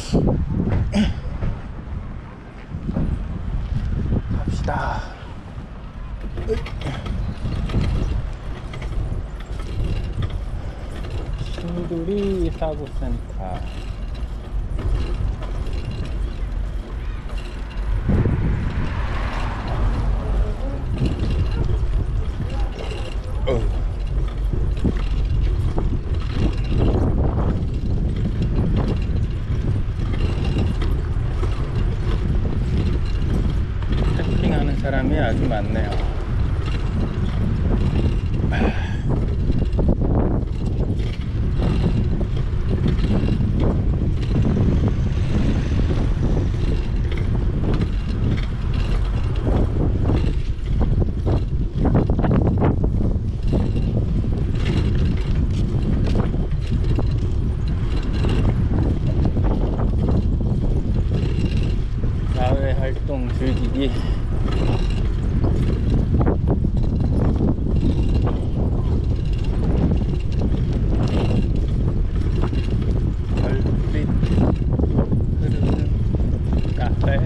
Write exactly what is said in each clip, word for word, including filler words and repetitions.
갑시다. 신두리 사구센터. 어. 캠핑하는 사람이 아주 많네요. 야외 활동 즐기기. 별빛 흐르는 카페.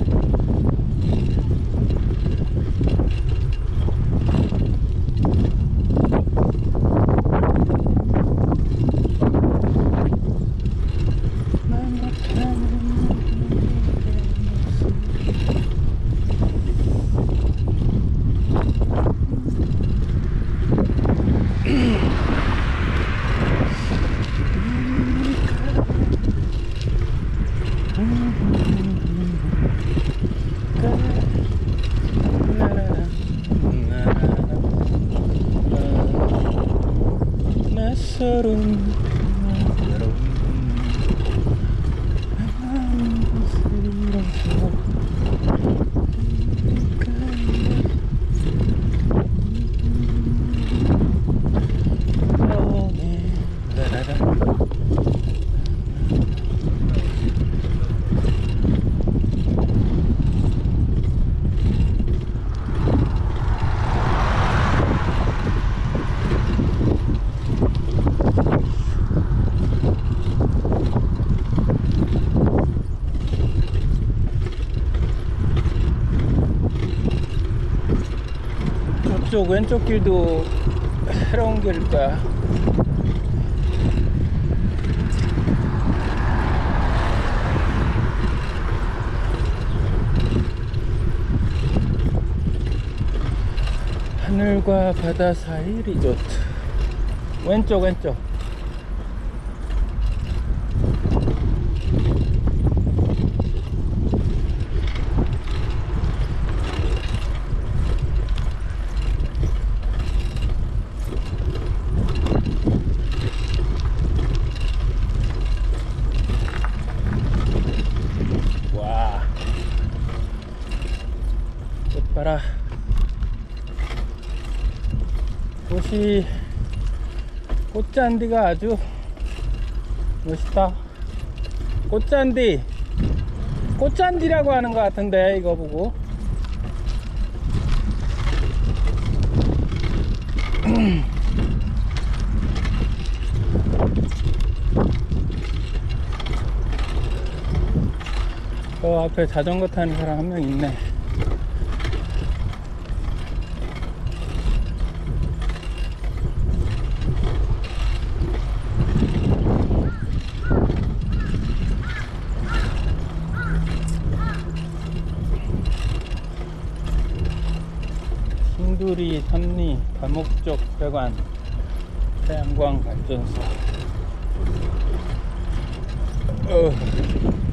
낯설은 저쪽 왼쪽 길도 새로운 길일 거야. 하늘과 바다 사이 리조트. 왼쪽 왼쪽. 와, 꽃 봐라. 꽃이, 꽃잔디가 아주 멋있다. 꽃잔디, 꽃잔디라고 하는 것 같은데, 이거 보고. 저 앞에 자전거 타는 사람 한 명 있네. 신두리 삼리 다목적 배관 태양광 발전소. 어.